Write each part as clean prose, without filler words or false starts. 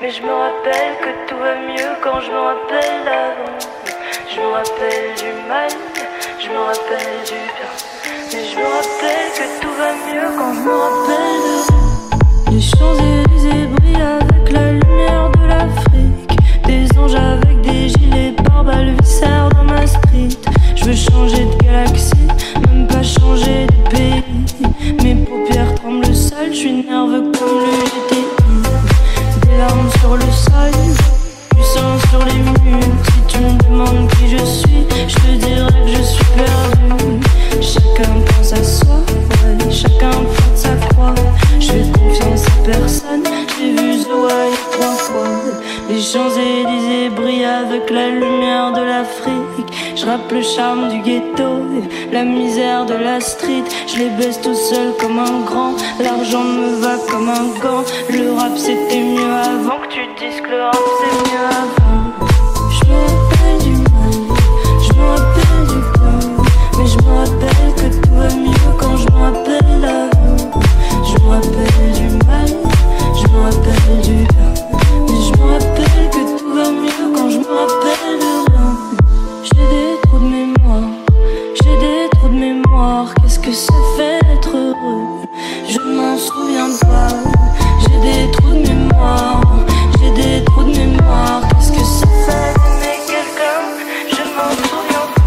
Mais je me rappelle que tout va mieux quand je me rappelle avant. Je me rappelle du mal, je me rappelle du bien. Mais je me rappelle que tout va mieux quand je me rappelle de... Les Champs-Élysées brillent avec la lumière de l'Afrique. Des anges avec des gilets pare-balles viscèrent dans ma street. Je veux changer de galaxie, même pas changer de pays. Mes paupières tremblent seules, je suis nerveux comme le GTI. Des larmes sur le sol, du sang sur les murs. Si tu me demandes qui je suis, je te dirai que je suis perdu. Chacun pense à soi, ouais, chacun porte sa croix. Je fais confiance à personne, j'ai vu Zoé 3 fois. Les Champs-Élysées brillent avec la lumière de l'Afrique. Je rappe le charme du ghetto, la misère de la street. Je les baisse tout seul comme un grand. L'argent me va comme un gant. Le rap c'était mieux avant que tu dises que le rap c'est mieux avant. Je me rappelle du mal, je me rappelle du bien. Mais je me rappelle que tout va mieux quand je me rappelle avant. Je me rappelle du mal, je me rappelle du bien. Mais je me rappelle que tout va mieux quand je me rappelle de rien. J'ai des trous de mémoire, j'ai des trous de mémoire. Qu'est-ce que ça fait d'être heureux? Je m'en souviens pas. J'ai des trous de mémoire, j'ai des trous de mémoire. Qu'est-ce que ça fait d'aimer quelqu'un? Je m'en souviens pas.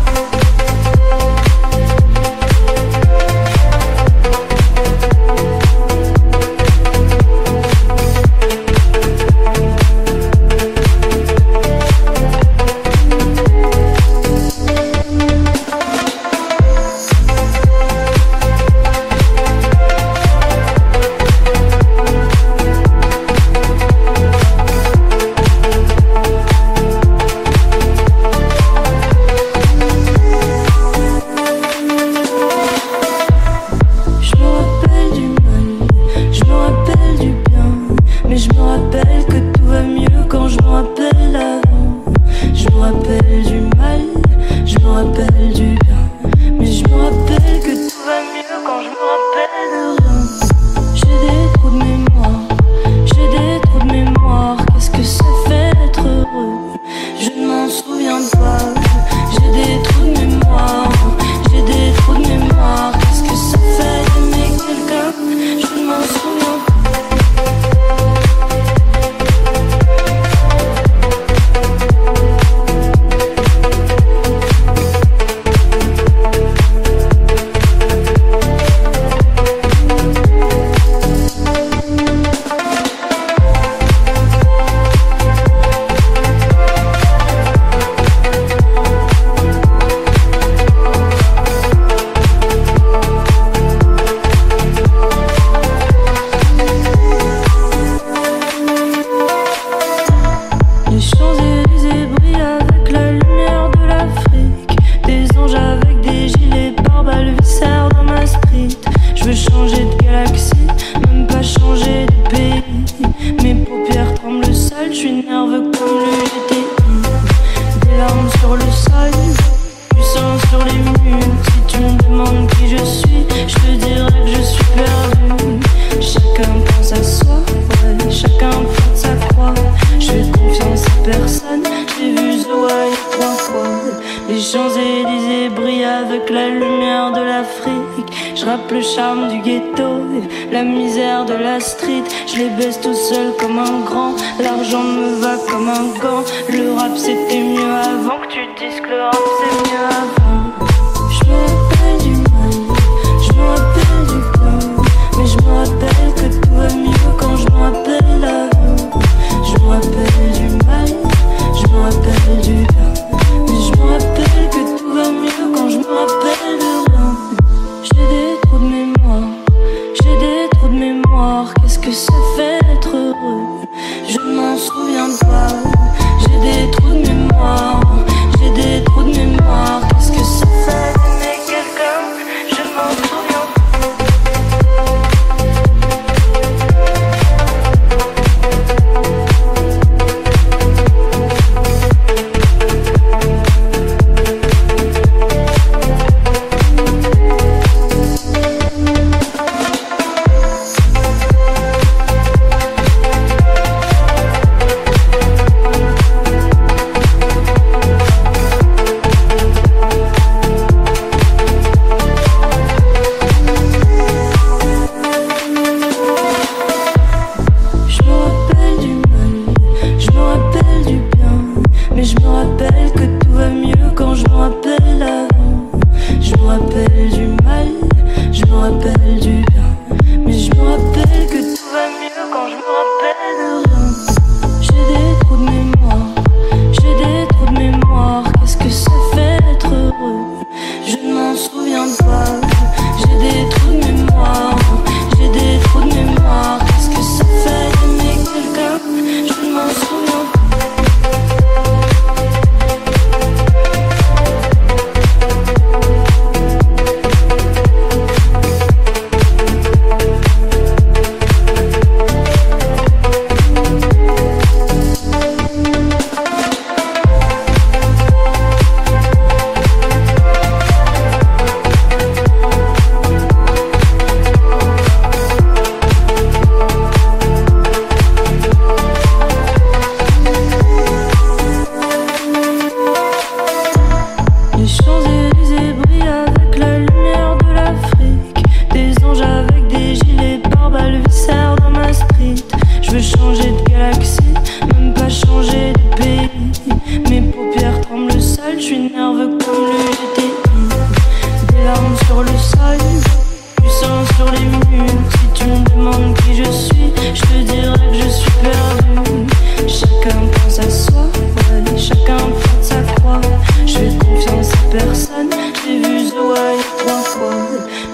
Les Champs-Élysées brillent avec la lumière de l'Afrique. Je rappe le charme du ghetto, la misère de la street. Je les baisse tout seul comme un grand. L'argent me va comme un gant. Le rap c'était mieux avant que tu dises que le rap c'est mieux avant. Je me rappelle du mal, je me rappelle du bien. Mais je me rappelle que tout va mieux quand je me rappelle avant. Je me rappelle du mal, je me rappelle du bien. Mais je me rappelle que tout va mieux quand je me rappelle de rien. J'ai des trous de mémoire, j'ai des trous de mémoire. Qu'est-ce que ça fait d'être heureux? Je m'en souviens pas. J'ai des trous de mémoire, j'ai des trous de mémoire. Qu'est-ce que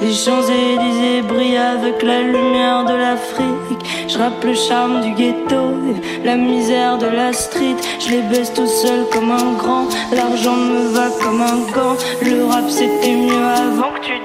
Les Champs-Élysées brillent avec la lumière de l'Afrique. Je rappe le charme du ghetto et la misère de la street. Je les baisse tout seul comme un grand. L'argent me va comme un gant. Le rap c'était mieux avant que tu